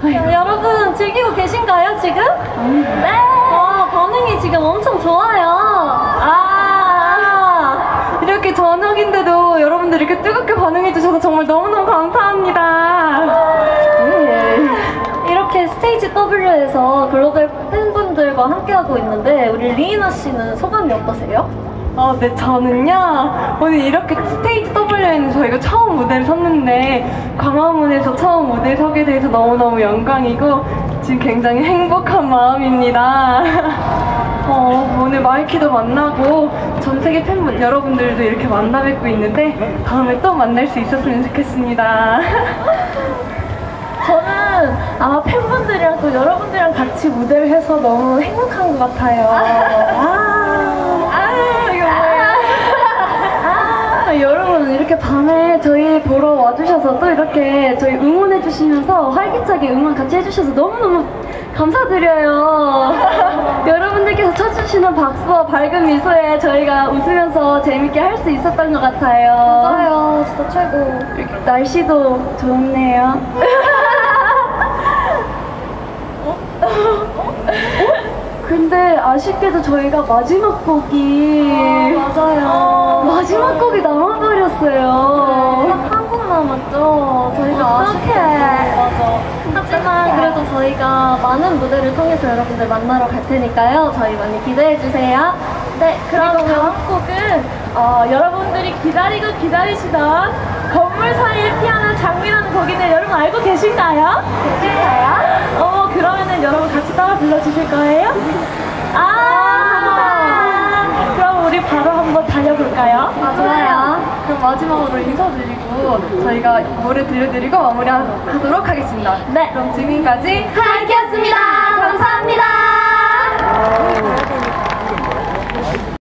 여러분 즐기고 계신가요 지금? 네. 반응이 지금 엄청 좋아요. 이렇게 저녁인데도 여러분들 이렇게 뜨겁게 반응해주셔서 정말 너무너무 감사합니다. 이렇게 스테이지 W에서 글로벌 팬분들과 함께하고 있는데 우리 리이나 씨는 소감이 어떠세요? 네, 저는요, 오늘 이렇게 스테이지 W에는 저희가 처음 무대를 섰는데, 광화문에서 처음 무대에 서게 돼서 너무너무 영광이고, 지금 굉장히 행복한 마음입니다. 오늘 마이키도 만나고, 전 세계 팬분 여러분들도 이렇게 만나 뵙고 있는데, 다음에 또 만날 수 있었으면 좋겠습니다. 저는 아마 팬분들이랑 또 여러분들이랑 같이 무대를 해서 너무 행복한 것 같아요. 여러분 이렇게 밤에 저희 보러 와주셔서 또 이렇게 저희 응원해주시면서 활기차게 응원 같이 해주셔서 너무너무 감사드려요. 여러분들께서 쳐주시는 박수와 밝은 미소에 저희가 웃으면서 재밌게 할 수 있었던 것 같아요. 맞아요, 진짜 최고. 날씨도 좋네요. 근데 아쉽게도 저희가 마지막 곡이 맞아요. 마지막 곡이 남아버렸어요. 딱 한 곡 남았죠. 저희가 어떡해. 맞아. 하지만 그래도 저희가 많은 무대를 통해서 여러분들 만나러 갈 테니까요. 저희 많이 기대해주세요. 네, 그럼 다음 곡은 여러분들이 기다리고 기다리시던 건물 사이에 피어난 장미라는 곡인데 여러분 알고 계신가요? 계신가요? 그러면은 여러분 같이 따라 불러주실 거예요? 그럼 우리 바로 한번 달려볼까요? 좋아요. 그럼 마지막으로 인사드리고 저희가 노래 들려드리고 마무리하도록 하겠습니다. 네. 그럼 지금까지 하이키였습니다.